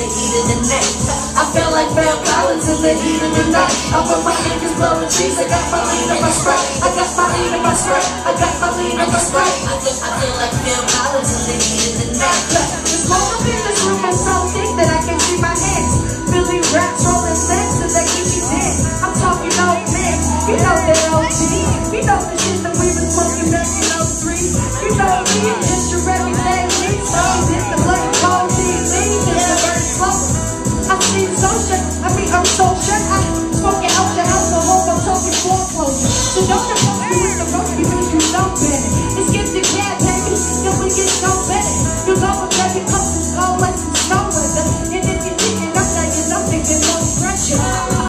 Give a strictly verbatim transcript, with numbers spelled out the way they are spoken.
the heat of the night. I feel like Phil Collins in the heat of the night. I put my fingers blowing cheese. I got my lean in my sprite. I got my lean in my sprite. I got my lean in my sprite. I feel, I feel like Phil Collins in the heat of the night. The smoke up in this room is so thick that I can see my hands. Philly raps rolling sets and they keep me dead. I'm talking old man. You know that O G. You know the shit that we was smoking back in oh three. You know me and just your everyday me. So this the blood cold D Z. It's the bird slow. I see so shit. I mean I'm so shit. I'm smoking out the house. I hope I'm talking foreclosure. So don't